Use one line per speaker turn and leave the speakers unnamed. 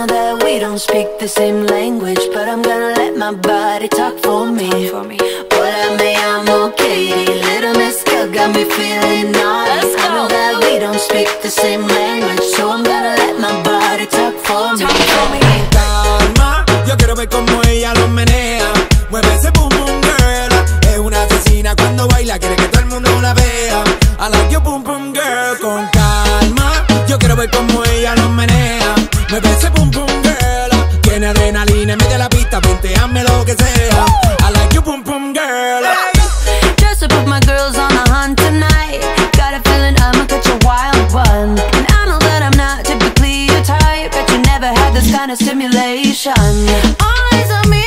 that we don't speak the same language, but I'm gonna let my body talk for me. Hola, me llamo Katie, Little Miss Girl got me feeling naughty. I know that we don't speak the same language, so I'm gonna let my body talk for me.
Calma, yo quiero ver cómo ella lo menea. Mueve ese boom boom girl. Es una asesina cuando baila, quiere que todo el mundo la vea. I like your boom boom girl. Con calma, yo quiero ver cómo ella lo menea. Mueve ese boom boom girl. Tiene adrenalina en medio de la pista, ponteame lo que sea. I like your boom boom girl.
Just to put my girls on the hunt tonight. Got a feeling I'ma catch a wild one. And I know that I'm not typically your type, but you never had this kind of stimulation. All eyes on me.